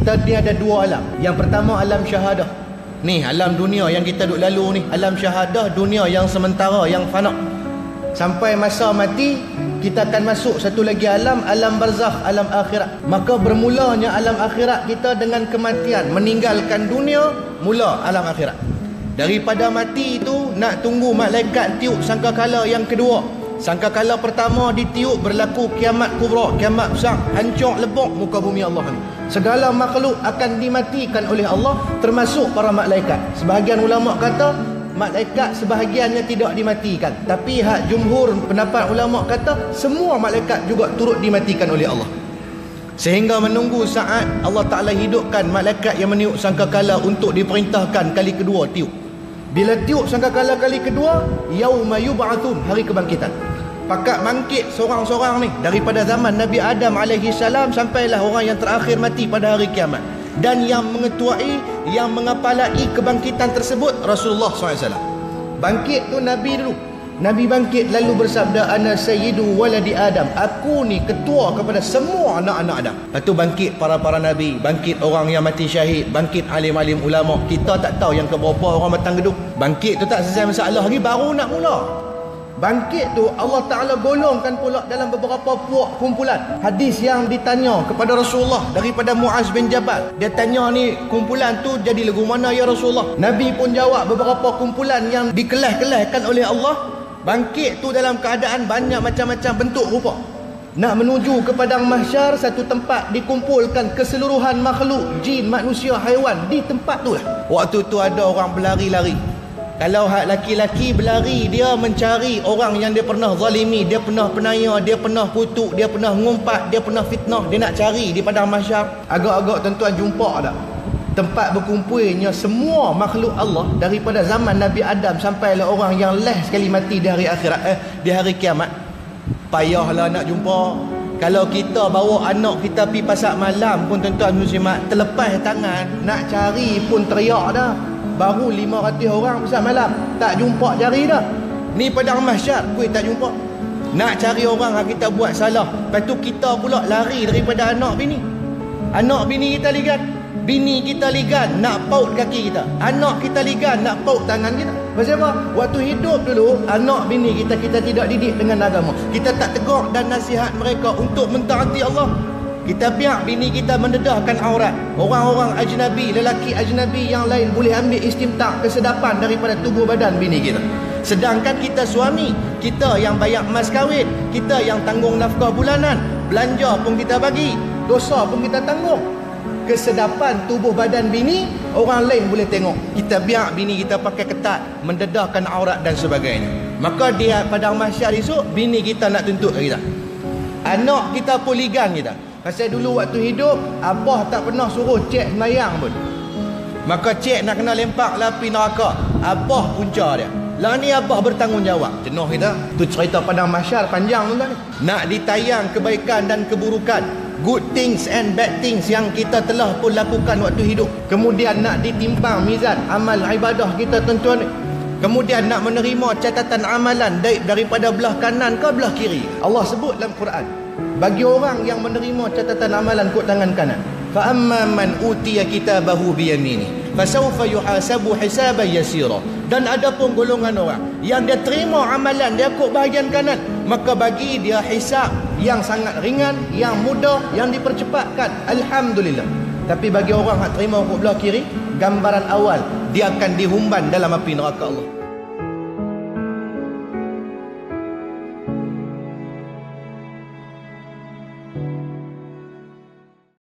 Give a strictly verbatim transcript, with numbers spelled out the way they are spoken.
Kita ni ada dua alam. Yang pertama alam syahadah. Ni alam dunia yang kita duk lalu ni, alam syahadah, dunia yang sementara, yang fana. Sampai masa mati kita akan masuk satu lagi alam, alam barzakh, alam akhirat. Maka bermulanya alam akhirat kita dengan kematian, meninggalkan dunia, mula alam akhirat. Daripada mati itu nak tunggu malaikat tiup sangkakala yang kedua. Sangkakala pertama ditiup, berlaku kiamat kubra, kiamat besar, hancur lebok muka bumi Allah ni. Segala makhluk akan dimatikan oleh Allah, termasuk para malaikat. Sebahagian ulama kata malaikat sebahagiannya tidak dimatikan, tapi hak jumhur pendapat ulama kata semua malaikat juga turut dimatikan oleh Allah. Sehingga menunggu saat Allah Ta'ala hidupkan malaikat yang meniup sangkakala untuk diperintahkan kali kedua tiup. Bila tiup sangkakala kali kedua, yauma yub'atsun, hari kebangkitan. Pakat bangkit seorang-seorang ni daripada zaman Nabi Adam alaihi salam sampailah orang yang terakhir mati pada hari kiamat. Dan yang mengetuai, yang mengapalai kebangkitan tersebut Rasulullah sallallahu alaihi wasallam. Bangkit tu Nabi dulu. Nabi bangkit lalu bersabda, ana sayyidu waladi Adam, aku ni ketua kepada semua anak-anak Adam. Lepas tu bangkit para-para Nabi, bangkit orang yang mati syahid, bangkit alim-alim ulama. Kita tak tahu yang keberapa orang batang gedung. Bangkit tu tak selesai masalah lagi, baru nak mula. Bangkit tu Allah Ta'ala golongkan pula dalam beberapa puak kumpulan. Hadis yang ditanya kepada Rasulullah daripada Muaz bin Jabal. Dia tanya ni, kumpulan tu jadi lagu mana ya Rasulullah? Nabi pun jawab beberapa kumpulan yang dikelah-kelahkan oleh Allah. Bangkit tu dalam keadaan banyak macam-macam bentuk rupa. Nak menuju ke padang mahsyar, satu tempat dikumpulkan keseluruhan makhluk, jin, manusia, haiwan di tempat tu lah. Waktu tu ada orang berlari-lari. Kalau hak laki-laki berlari, dia mencari orang yang dia pernah zalimi, dia pernah penaya, dia pernah kutuk, dia pernah ngumpat, dia pernah fitnah. Dia nak cari di padang mahsyar. Agak-agak tuan-tuan jumpa tak? Tempat berkumpulnya semua makhluk Allah daripada zaman Nabi Adam sampailah orang yang last sekali mati di hari akhirat, eh, di hari kiamat. Payahlah nak jumpa. Kalau kita bawa anak kita pergi pasar malam pun tuan-tuan muslimat, terlepas tangan, nak cari pun teriak dah. Baru lima ratus orang pasal malam, tak jumpa jari dah. Ni padang mahsyar, kuih tak jumpa. Nak cari orang yang kita buat salah. Lepas tu kita pula lari daripada anak bini. Anak bini kita ligan, bini kita ligan nak paut kaki kita, anak kita ligan nak paut tangan kita. Pasal apa? Waktu hidup dulu, anak bini kita kita tidak didik dengan agama. Kita tak tegur dan nasihat mereka untuk mentaati Allah. Kita biar bini kita mendedahkan aurat. Orang-orang ajnabi, lelaki ajnabi yang lain boleh ambil istimtak, kesedapan daripada tubuh badan bini kita. Sedangkan kita suami, kita yang bayar mas kahwin, kita yang tanggung nafkah bulanan, belanja pun kita bagi, dosa pun kita tanggung. Kesedapan tubuh badan bini, orang lain boleh tengok. Kita biar bini kita pakai ketat, mendedahkan aurat dan sebagainya. Maka dia padang mahsyar esok, bini kita nak tuntut kita. Anak kita pun ligan kita. Pasal dulu waktu hidup, abah tak pernah suruh cek semayang pun. Maka cek nak kena lempak lapi neraka, abah punca dia. Lah ni abah bertanggungjawab. Jenuh kita. Tu cerita padang mahsyar panjang tu kan. Nak ditayang kebaikan dan keburukan, good things and bad things yang kita telah pun lakukan waktu hidup. Kemudian nak ditimpang mizan amal ibadah kita tuan-tuan. Kemudian nak menerima catatan amalan daripada belah kanan ke belah kiri. Allah sebut dalam Quran, bagi orang yang menerima catatan amalan kot tangan kanan, fa amma man utiya kitabahu bi yamini fasawfa yuhasabu hisaban yasira. Dan ada pun golongan orang yang dia terima amalan dia kot bahagian kanan, maka bagi dia hisab yang sangat ringan, yang mudah, yang dipercepatkan, alhamdulillah. Tapi bagi orang yang terima kot belah kiri, gambaran awal dia akan dihumban dalam api neraka Allah.